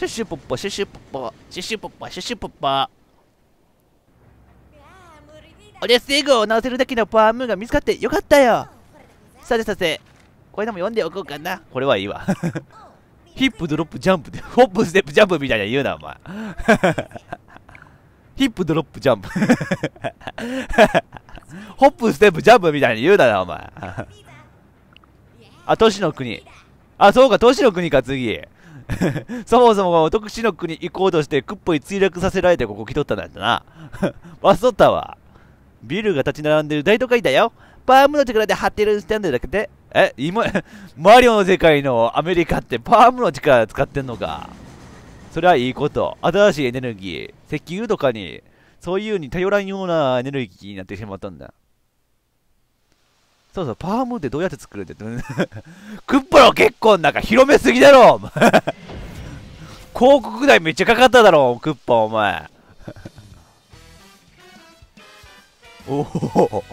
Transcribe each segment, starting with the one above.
シュッシュポッポシュッシュポッポシュッシュポッポシュッシュポッポ。おじゃセグを直せるだけのパワームーンが見つかってよかったよ。さてさて、これでも読んでおこうかな。これはいいわ。ヒップドロップジャンプでホップステップジャンプみたいな言うなお前。ヒップドロップジャンプ。ホップステップジャンプみたいに言うなお前。あ、都市の国。あ、そうか、都市の国か次。そもそも特殊の国行こうとしてクッポに墜落させられてここ来とったんだったな。忘っとったわ。ビルが立ち並んでる大都会だよ。パームの力で張ってるスタンドだけで。今、マリオの世界のアメリカってパームの力使ってんのか。それはいいこと。新しいエネルギー。石油とかに、そういうに頼らんようなエネルギーになってしまったんだ。そうそう、パームってどうやって作るって。クッポの結婚なんか広めすぎだろ広告代めっちゃかかっただろ、クッポお前。おお。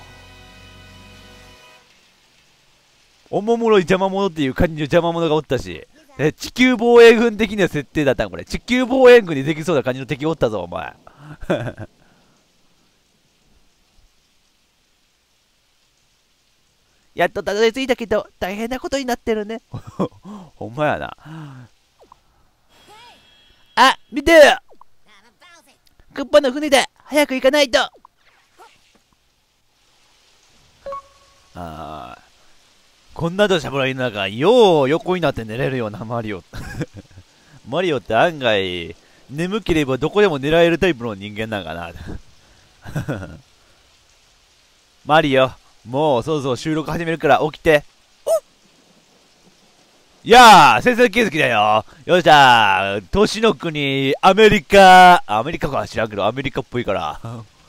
おもむろい邪魔者っていう感じの邪魔者がおったし、地球防衛軍的な設定だったんこれ。地球防衛軍にできそうな感じの敵おったぞ、お前。やっとたどり着いたけど、大変なことになってるね。ほんまやな。あ、見てよクッパの船だ早く行かないと。こんな土砂降りの中、よう横になって寝れるようなマリオ。マリオって案外、眠ければどこでも狙えるタイプの人間なんかな。マリオ、もうそろそろ収録始めるから起きて。いやー、先生気づきだよ。よっしゃー、都市の国、アメリカか知らんけど、アメリカっぽいから。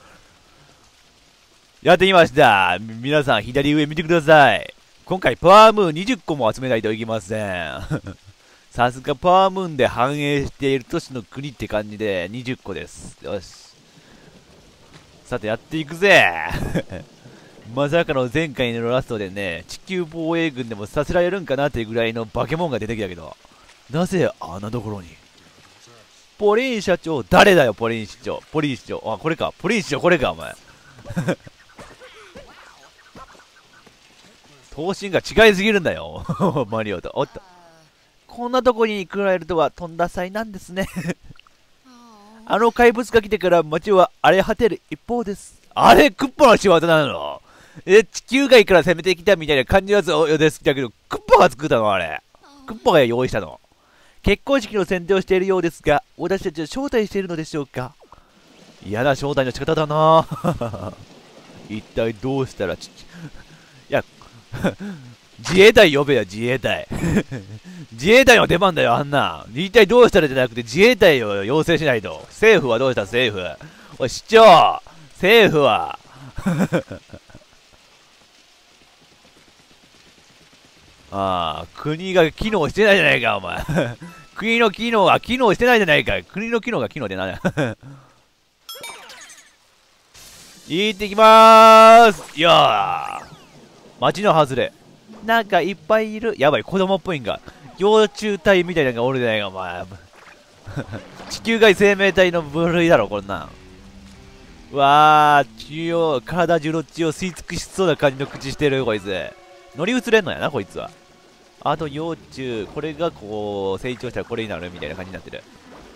やってきました。皆さん左上見てください。今回パワームーン20個も集めないといけません。さすがパワームーンで繁栄している都市の国って感じで20個です。よし。さてやっていくぜ。まさかの前回のラストでね、地球防衛軍でもさせられるんかなっていうぐらいの化け物が出てきたけど、なぜあんなところに。ポリン社長、誰だよポリン市長。ポリン市長、あ、これか。ポリン市長これか、お前。頭身が違いすぎるんだよ。マリオと。おっと。こんなとこに来られるとはとんだ災難ですね。あの怪物が来てから街は荒れ果てる一方です。あれクッポの仕業なの？地球外から攻めてきたみたいな感じのやつをですだけど、クッポが作ったのあれ。クッポが用意したの。結婚式の宣伝をしているようですが、私たちを招待しているのでしょうか？嫌な招待の仕方だな。一体どうしたらいや、自衛隊呼べよ、自衛隊。自衛隊の出番だよ、あんな。一体どうしたらじゃなくて、自衛隊を要請しないと。政府はどうした、政府。おい、市長政府は。ああ、国が機能してないじゃないか、お前。国の機能が機能してないじゃないか。国の機能が機能でなんだ。行ってきまーす。いやー。街の外れ。なんかいっぱいいる。やばい、子供っぽいんが。幼虫体みたいなのがおるじゃないか、お前。地球外生命体の部類だろ、こんなん。うわー、体中の血を吸い尽くしそうな感じの口してる、こいつ。乗り移れんのやな、こいつは。あと幼虫、これがこう、成長したらこれになるみたいな感じになってる。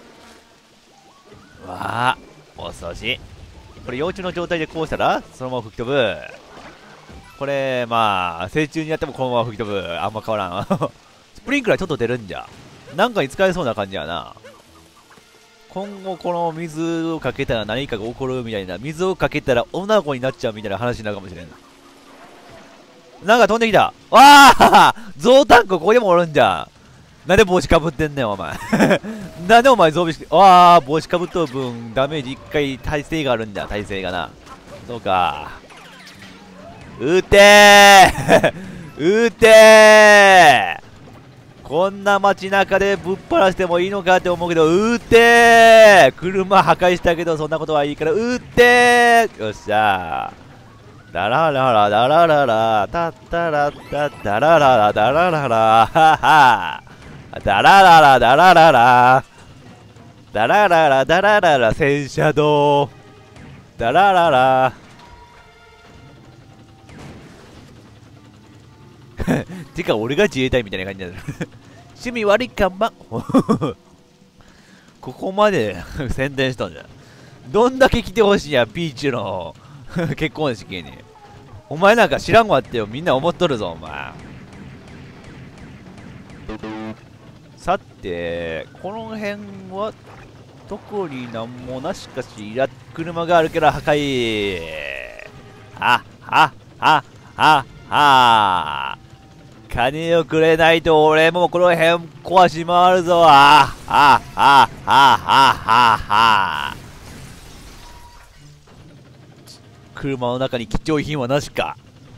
うわー、恐ろしい。これ幼虫の状態でこうしたら、そのまま吹き飛ぶ。これ、まあ、成虫にやってもこのまま吹き飛ぶ。あんま変わらん。スプリンクラーちょっと出るんじゃ。なんかに使えそうな感じやな。今後この水をかけたら何かが起こるみたいな。水をかけたら女の子になっちゃうみたいな話になるかもしれん。なんか飛んできた。わあゾウタンクここでもおるんじゃん。なんで帽子かぶってんねん、お前。なんでお前ゾウビシ、わあ帽子かぶっとる分、ダメージ1回耐性があるんだ。耐性がな。そうか。撃てー撃てーこんな街中でぶっ放してもいいのかって思うけど、撃てー車破壊したけど、そんなことはいいから、撃てーよっしゃーダラララダラララタッタラッタダラララダラララハハダラララダラララダラララダラララ戦車道ダラララてか俺が自衛隊みたいな感じになる趣味悪い看板ここまで宣伝したんじゃん。どんだけ来てほしいやピーチの結婚式に。お前なんか知らんわってよ、みんな思っとるぞお前。さてこの辺は特になんもな。しかし車があるから破壊。ははははは。金をくれないと俺もこの辺壊し回るぞ。ああああああ。車の中に貴重品はなしか。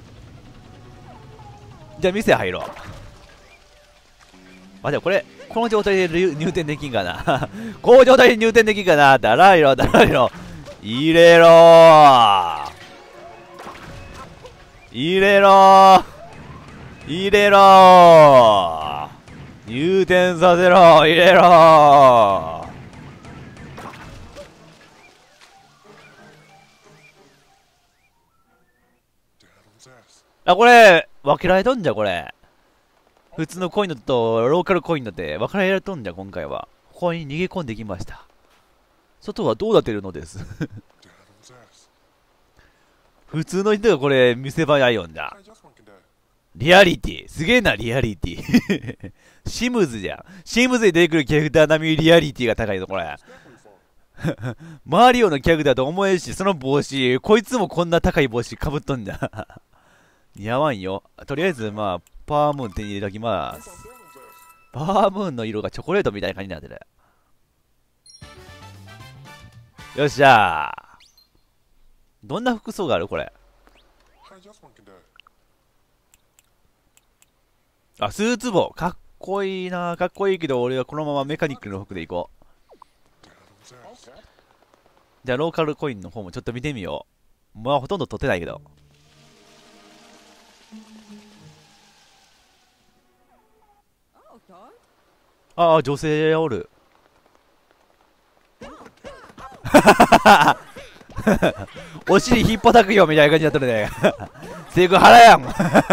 じゃあ店入ろう。あ、でもこの状態で入店できんかなこの状態で入店できんかな。だらいろだらいろ入れろー入れろー入れろー入店させろー入れろー。あ、これ分けられとんじゃ。これ普通のコインのとローカルコインのって分けられとんじゃ。今回はここに逃げ込んできました。外はどうなってるのです普通の人がこれ見せ場やよんだ。リアリティすげえな。リアリティシムズじゃん。シムズに出てくるキャラクター並みにリアリティが高いぞこれマリオのキャラクターと思えるし、その帽子こいつもこんな高い帽子かぶっとんじゃ似合わんよ。とりあえずまあパワームーン手に入れときます。パワームーンの色がチョコレートみたいな感じになってる。よっしゃー。どんな服装があるこれ。あ、スーツ帽かっこいいな。かっこいいけど俺はこのままメカニックの服でいこう。じゃあローカルコインの方もちょっと見てみよう。まあほとんど取ってないけど。ああ、女性おる。お尻ひっぱたくよみたいな感じになってるね。セクハラやん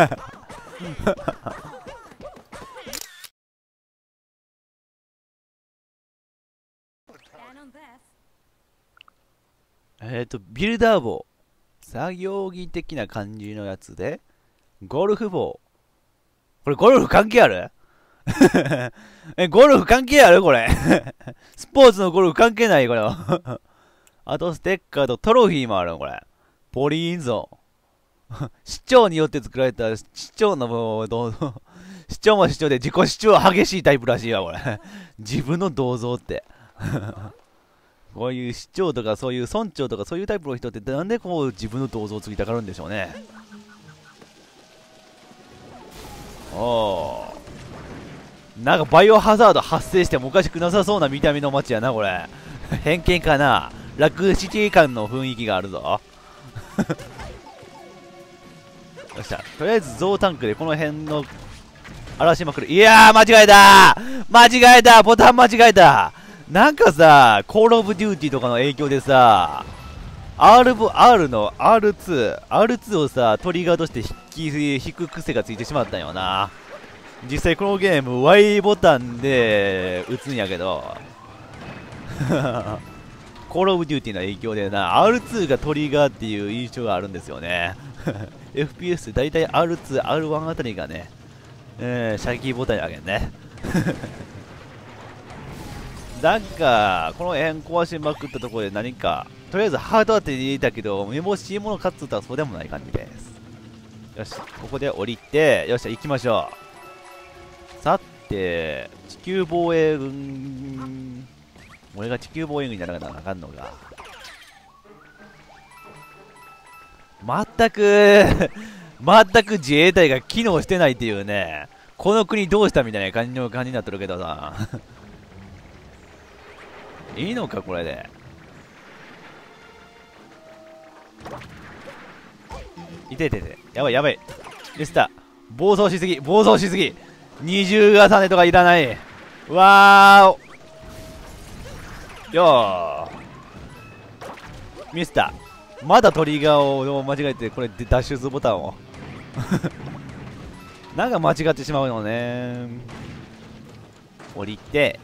ビルダー帽。作業着的な感じのやつで、ゴルフ帽。これゴルフ関係あるゴルフ関係あるこれスポーツのゴルフ関係ないこれあとステッカーとトロフィーもあるこれ。ポリーンゾーン市長によって作られた市長の市長も市長で自己主張激しいタイプらしいわこれ自分の銅像ってこういう市長とかそういう村長とかそういうタイプの人ってなんでこう自分の銅像を作りたがるんでしょうね。おー、なんかバイオハザード発生してもおかしくなさそうな見た目の街やなこれ偏見かな。ラクシティ感の雰囲気があるぞよっしゃ、とりあえずゾウタンクでこの辺の荒らしまくる。いやー間違えた間違えたボタン間違えた。なんかさコールオブデューティーとかの影響でさ R の R2 をさトリガーとして引く癖がついてしまったんよな。実際このゲーム Y ボタンで打つんやけどコールオブデューティーの影響でな R2 がトリガーっていう印象があるんですよねFPS って大体 R2、R1 あたりがね、シャキーボタンやけんねなんかこの辺壊しまくったところで何かとりあえずハートは手に入れたけどめぼしいもの勝つとはそうでもない感じです。よし、ここで降りてよっしゃ行きましょう。さて地球防衛軍、俺が地球防衛軍にならなあかんのか。全く自衛隊が機能してないっていうね。この国どうしたみたいな感じになってるけどさいいのかこれで。いていていて、やばいやばいでした。暴走しすぎ二重重ねとかいらない。わーよーミスター、まだトリガーを間違えて、これで脱出ボタンをなんか間違ってしまうのね。降りて、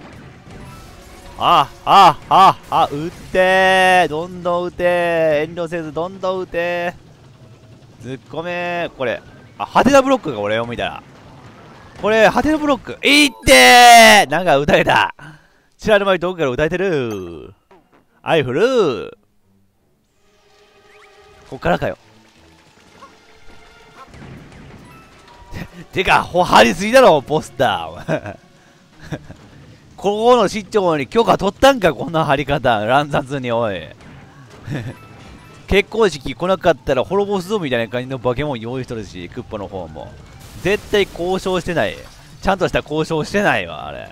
撃ってー、どんどん撃てー、遠慮せずどんどん撃てー、突っ込めー。これ派手なブロックが俺を見たら、これ派手なブロックいってー、なんか撃たれた、知らぬ間にどこから撃たれてる。アイフルこっからかよてか張りすぎだろポスターここの市長に許可取ったんか、こんな貼り方乱雑に。おい結婚式来なかったら滅ぼすぞみたいな感じの化け物用意しとるし、クッパの方も絶対交渉してない、ちゃんとした交渉してないわあれ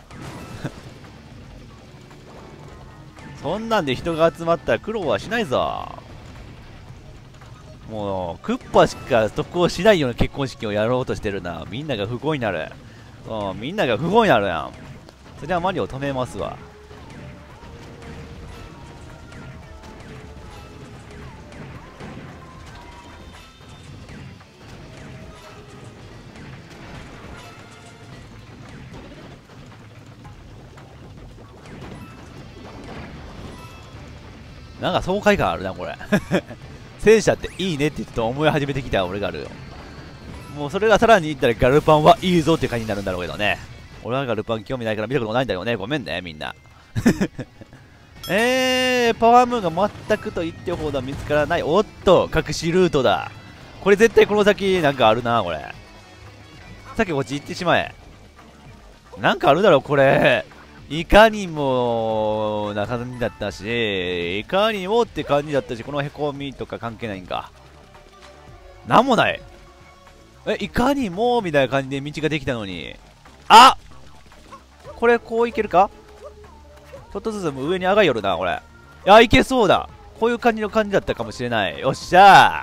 そんなんで人が集まったら苦労はしないぞ。もうクッパしか得をしないような結婚式をやろうとしてるな。みんなが不幸になる。みんなが不幸になるやん。それではマリオ止めますわ。なんか爽快感あるなこれ戦車っていいねって言って思い始めてきた俺があるよ。もうそれがさらに言ったらガルパンはいいぞって感じになるんだろうけどね。俺はガルパン興味ないから見たことないんだよね。ごめんねみんなパワームーンが全くと言ってほど見つからない。おっと隠しルートだ。これ絶対この先なんかあるな。これさっきこっち行ってしまえ。なんかあるだろこれ。いかにもな感じだったし、いかにもって感じだったし、このへこみとか関係ないんか。なんもない。いかにもみたいな感じで道ができたのに。あ、これこういけるか。ちょっとずつ上に上がりよるなこれ。いやいけそうだ。こういう感じの感じだったかもしれない。よっしゃ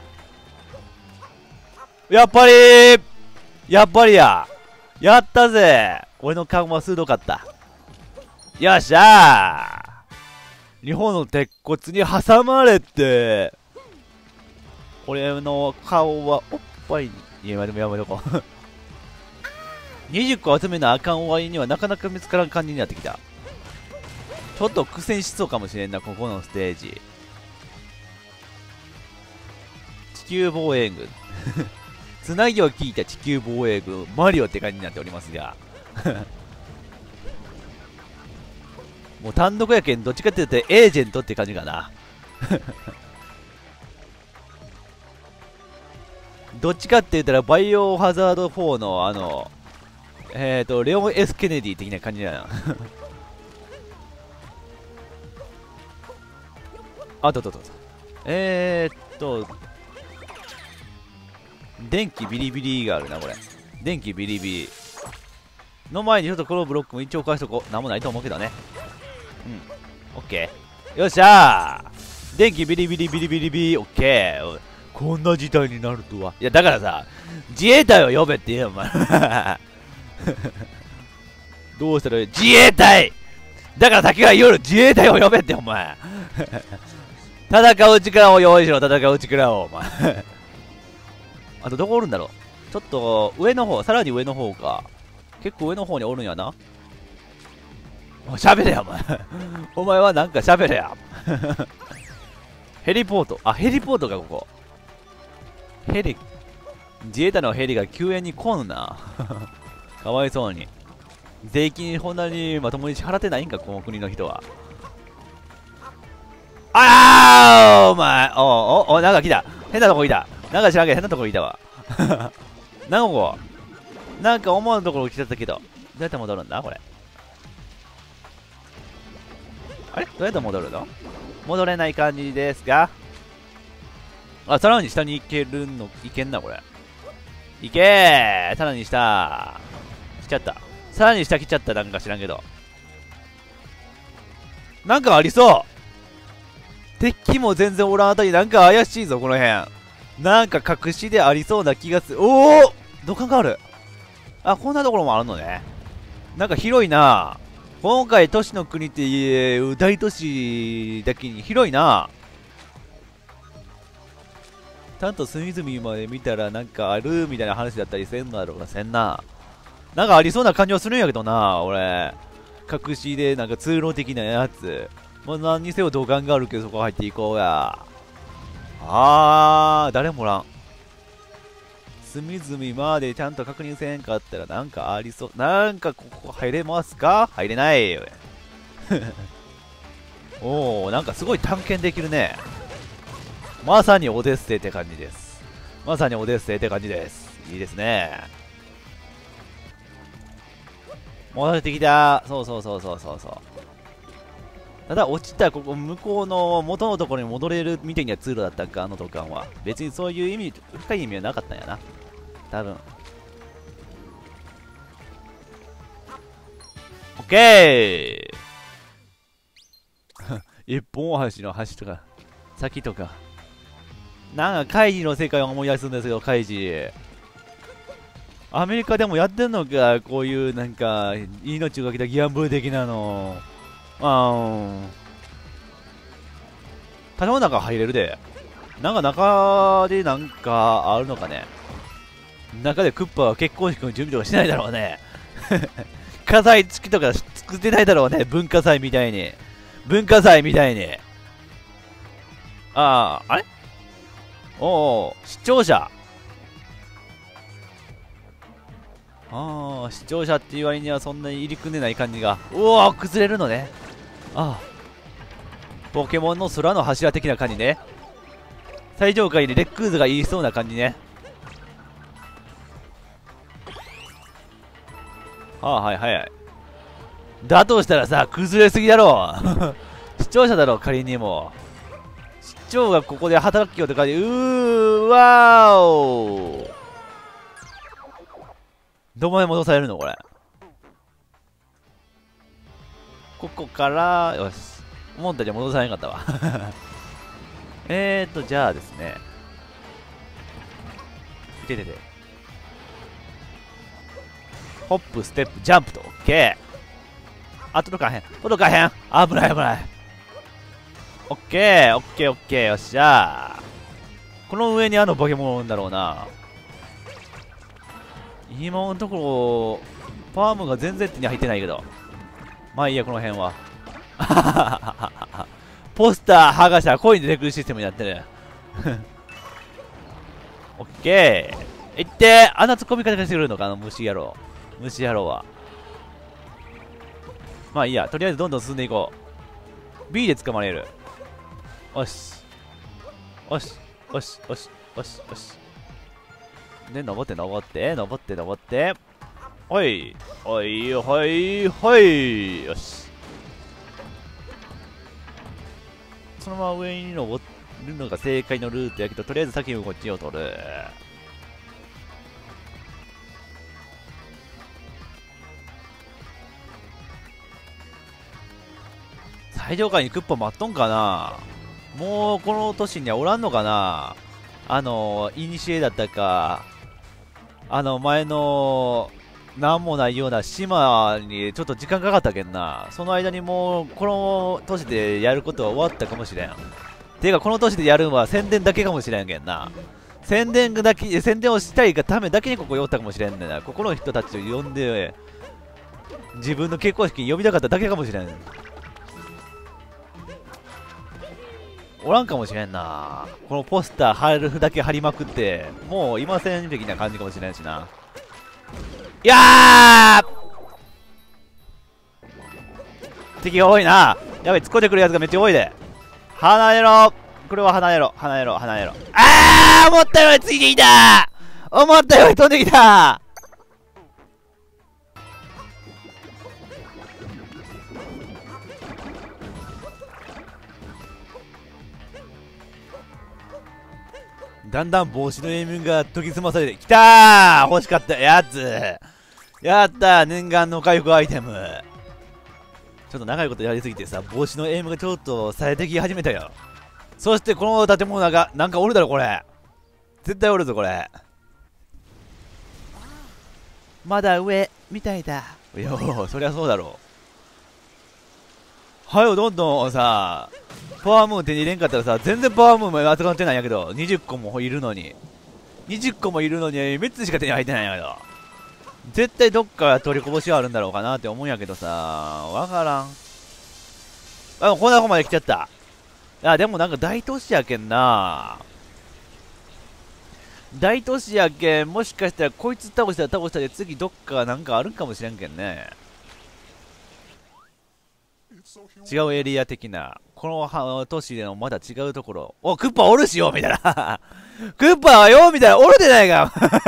ー、やっぱりやったぜ。俺の勘は鋭かった。よっしゃー、日本の鉄骨に挟まれて、俺の顔はおっぱいに。いや、でもやめとこう20個集めなあかん終わりにはなかなか見つからん感じになってきた。ちょっと苦戦しそうかもしれんな、ここのステージ。地球防衛軍つなぎを聞いた地球防衛軍マリオって感じになっておりますがもう単独やけん、どっちかって言うとエージェントって感じかなどっちかって言ったらバイオハザード4のレオン・エス・ケネディ的な感じだなあと電気ビリビリがあるなこれ。電気ビリビリの前にちょっとこのブロックも一応返しとこう。なんもないと思うけどね。オッケー。よっしゃー、電気ビリビリビリビリビリ。オッケー。こんな事態になるとは。いやだからさ、自衛隊を呼べって言えよお前どうしたらいい。自衛隊だから先が夜自衛隊を呼べってお前戦う力を用意しろ、戦う力をお前あとどこおるんだろう。ちょっと上の方、さらに上の方か。結構上の方におるんやな。喋れやお前お前はなんか喋れやヘリポート、ヘリポートかここ。ヘリ、自衛隊のヘリが救援に来んなかわいそうに。税金こんなにまともに支払ってないんかこの国の人は。お前なんか来た。変なとこ来た。なんか知らんけど変なとこ来たわなんかここなんか思わぬところ来ちゃったけど、どうやって戻るんだこれ。あれどうやって戻るの。戻れない感じですが、さらに下に行けるの、いけんなこれ。いけー、さらに下来ちゃった。さらに下来ちゃった。なんか知らんけどなんかありそう。敵も全然おらんあたりなんか怪しいぞこの辺。なんか隠しでありそうな気がする。おお、土管がある。こんなところもあるのね。なんか広いな。 今回都市の国って大都市だけに広いな。ちゃんと隅々まで見たらなんかあるみたいな話だったりせんのだろうか。せんな。なんかありそうな感じはするんやけどな、俺。隠しでなんか通路的なやつ。まあ、何にせよ土管があるけどそこ入っていこうや。誰もおらん。隅々までちゃんと確認せんかったらなんかありそう。なんかここ入れますか？入れない。おお、なんかすごい探検できるね。まさにオデッセイって感じです。まさにオデッセイって感じです。いいですね。戻ってきた。そうそうそうそうそうそう。ただ落ちたここ向こうの元のところに戻れるみたいな通路だったんか、あの土管は。別にそういう意味、深い意味はなかったんやな。多分。オッケー一本大橋の橋とか、先とか。なんか、カイジの世界を思い出すんですよ、カイジ。アメリカでもやってんのか、こういうなんか、命をかけたギャンブル的なの。建物の中入れるで。なんか中でなんかあるのかね。中でクッパは結婚式の準備とかしないだろうね。火災付きとか作ってないだろうね。文化祭みたいに。文化祭みたいに。あれ視聴者。視聴者っていう割にはそんなに入り組んでない感じが。崩れるのね。ポケモンの空の柱的な感じね。最上階でレックーズが言いそうな感じね。はいはい。だとしたらさ、崩れすぎだろう。視聴者だろ、仮にも。視聴がここで働きよって感じ。わーお。どこまで戻されるのこれ。ここから、よし。思ったより戻されなかったわ。じゃあですね。いててて。ホップ、ステップ、ジャンプと、オッケー。届かへん。届かへん。危ない危ない。オッケー、オッケー、オッケー。よっしゃー。この上にポケモンだろうな。今のところ、パームが全然手に入ってないけど。まあいいや、この辺は。ポスター、剥がしたらコイン出てくるシステムになってる。オッケー。いって、あんな突っ込み方してくるのかな、虫野郎。虫野郎は。まあいいや、とりあえずどんどん進んでいこう。B で捕まれる。よし。よし。よし。よし。よし。よし。で、登って、登って、登って、登って。ほい。ほい、ほい、ほい。よし。そのまま上に登るのが正解のルートやけど、とりあえず先にこっちを取る。最上階にクッパ待っとんかな。もうこの都市にはおらんのかな。イニシエだったか、前のなんもないような島にちょっと時間かかったけんな。その間にもうこの都市でやることは終わったかもしれん。ていうかこの都市でやるのは宣伝だけかもしれんけんな。宣伝をしたいがためだけにここ寄ったかもしれんねんな。ここの人たちを呼んで自分の結婚式に呼びたかっただけかもしれん。おらんかもしれんな。このポスター貼るだけ貼りまくってもういません的な感じかもしれんしな。いやー、敵が多いな。やべ、突っ込んでくるやつがめっちゃ多いで。離れろ。これは離れろ、離れろ、離れろ。思ったよりついていた。思ったより飛んできた。だんだん帽子のエイムが研ぎ澄まされてきたー。欲しかったやつ。やったー、念願の回復アイテム。ちょっと長いことやりすぎてさ、帽子のエイムがちょっと冴えてき始めたよ。そしてこの建物がなんかおるだろ、これ。絶対おるぞ、これ。まだ上みたいだ。いや、そりゃそうだろはよどんどんさ、パワームーン手に入れんかったらさ、全然パワームーンも扱ってないんやけど、20個もいるのに。20個もいるのに、3つしか手に入ってないんやけど。絶対どっか取りこぼしはあるんだろうかなって思うんやけどさ、わからん。あ、こんなとこまで来ちゃった。いや、でもなんか大都市やけんな。大都市やけん、もしかしたらこいつ倒したら倒したで次どっかなんかあるんかもしれんけんね。違うエリア的な。この都市でのまだ違うところ。お、クッパおるしよみたいな。クッパはよみたいな。おるでないか。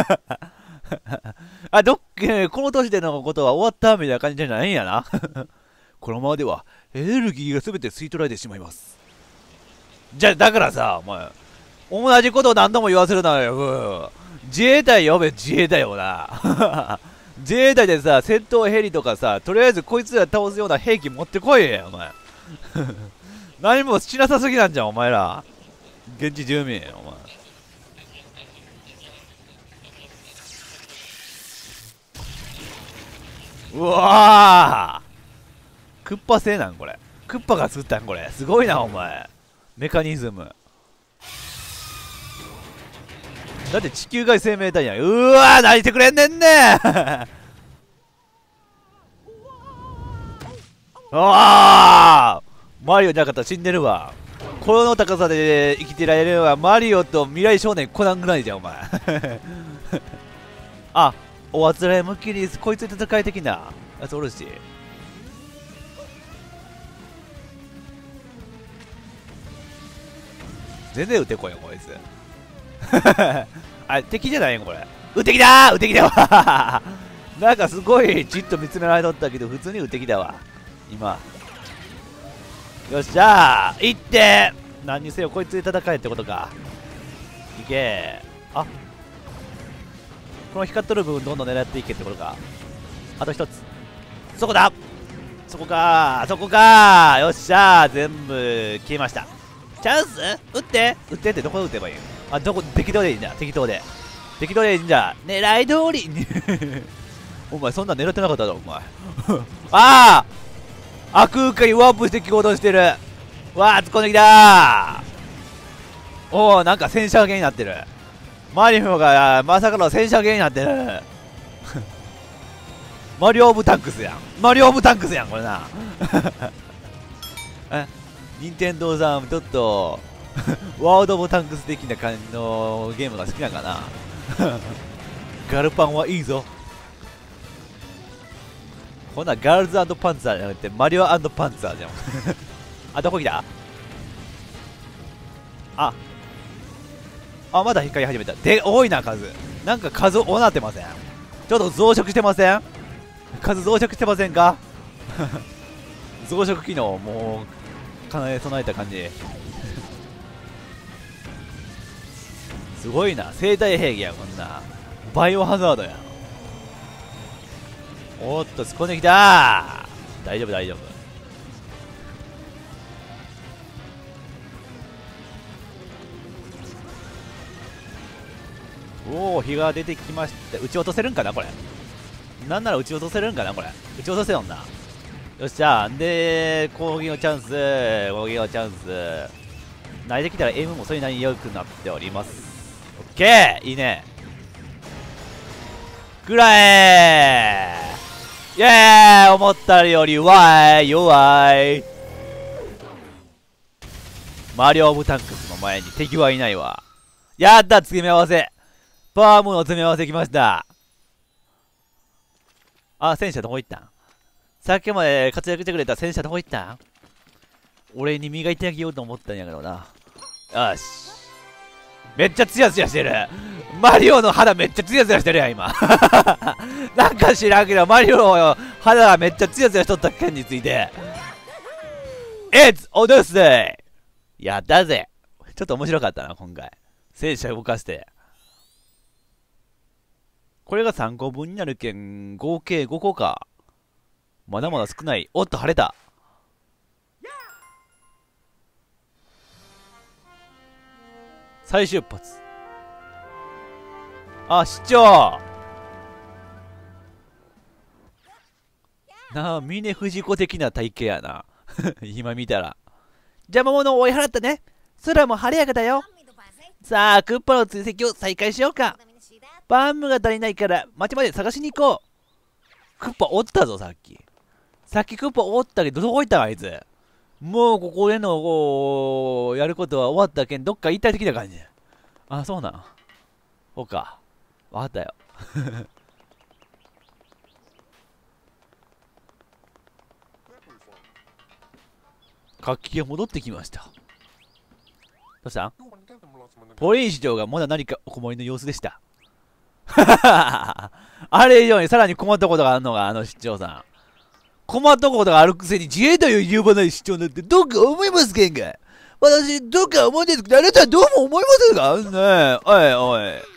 あ、この都市でのことは終わったみたいな感じじゃないんやな。このままではエネルギーが全て吸い取られてしまいます。じゃあ、だからさ、お前、同じことを何度も言わせるなよ。自衛隊呼べ、自衛隊よな。自衛隊でさ、戦闘ヘリとかさ、とりあえずこいつら倒すような兵器持ってこいや、お前。何もしなさすぎなんじゃん、お前ら。現地住民、お前。うわー、クッパ製なんこれ。クッパが作ったんこれ。すごいな、お前。メカニズム。だって地球外生命体やん。うわー、泣いてくれんねんねー。ああ、マリオじゃなかったら死んでるわ。この高さで生きてられるのはマリオと未来少年コナンぐらいじゃん、お前。あ、おあつらい向きにこいつで戦い的なやつおるし。全然撃ってこいよ、こいつ。あ、敵じゃないよ、これ。撃ってきたー、撃ってきたわ。なんかすごいじっと見つめられとったけど、普通に撃ってきたわ。今。よっしゃー、行って、何にせよこいつで戦えってことか。いけー。あ、この光っとる部分どんどん狙っていけってことか。あと一つ。そこだ、そこかー、そこかー。よっしゃー、全部消えました。チャンス撃って、撃ってってどこで撃てばいいの。あ、どこ、適当でいいんだ、適当で。適当でいいんだ。狙い通り。お前そんなん狙ってなかっただろ、お前。ああ、空間にワープして行動してる。わあ、突っ込んできたー。おお、なんか戦車系になってる。マリオがまさかの戦車系になってる。マリオオブタンクスやん。マリオオブタンクスやん、これな。え、任天堂さん、ちょっと、ワールドオブタンクス的な感じのゲームが好きなんかな。ガルパンはいいぞ。ほな、ガールズ&パンツァーじゃなくて、マリオ&パンツァーじゃん。あ、どこ来た。あ、まだ光り始めた。で、多いな、数。なんか数多なってません？ちょっと増殖してません？数増殖してませんか？増殖機能、もう、かなり備えた感じ。すごいな。生体兵器や、こんな。バイオハザードや。おっと、突っ込んできたー。大丈夫、大丈夫。おお、日が出てきました。撃ち落とせるんかな、これ。なんなら撃ち落とせるんかな、これ。撃ち落とせよんな。よっしゃ。で、攻撃のチャンス。攻撃のチャンス。慣れてきたら M もそれなりに良くなっております。オッケー、いいね。くらえー、イエーイ。思ったより弱い。マリオオブタンクスの前に敵はいないわ。やった、詰め合わせ。パワームーンの詰め合わせきました。あ、戦車どこ行ったん？さっきまで活躍してくれた戦車どこ行ったん？俺に磨いてあげようと思ったんやけどな。よし。めっちゃツヤツヤしてる。マリオの肌めっちゃツヤツヤしてるやん、今。なんか知らんけど、マリオの肌がめっちゃツヤツヤしとった件について。It's Odyssey! やったぜ。ちょっと面白かったな、今回。戦車動かして。これが3個分になるけん、合計5個か。まだまだ少ない。おっと、晴れた。再出発。あ、市長なあ、峰不二子的な体型やな。 今見たら。邪魔者を追い払ったね。空も晴れやかだよ。さあ、クッパの追跡を再開しようか。バームが足りないから町まで探しに行こう。クッパおったぞ、さっき。さっきクッパおったけど、どこ行ったのあいつ。もうここでのこうやることは終わったけん、どっか行ったり的な感じ。あ、そうなん。そうか。わかったよ。活気が戻ってきました。どうしたん？ポリン市長がまだ何かお困りの様子でした。あれ以上にさらに困ったことがあるのがあの市長さん。困ったことがあるくせに自衛隊を言わない市長なんてどうか思いますけんが。私、どうか思うんですけど、あなたはどうも思いませんかねえ、おいおい。